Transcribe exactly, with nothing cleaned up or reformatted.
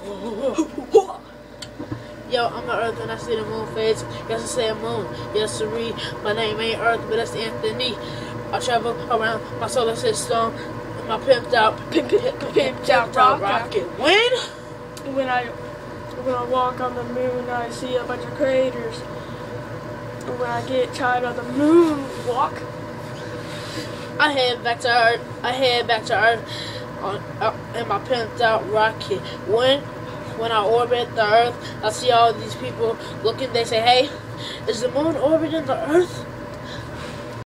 Yo, I'm the Earth and I see the moon fades. Yes, I say a moon. Yes, sirree. My name ain't Earth, but that's Anthony. I travel around my solar system. My pimped out, pimp, pimp, pimped out rocket. When? When I when I walk on the moon, I see a bunch of craters. When I get tired of the moon walk, I head back to Earth. I head back to Earth on uh, in my pimped out rocket. When when I orbit the Earth, I see all these people looking. They say, "Hey, is the moon orbiting the Earth?"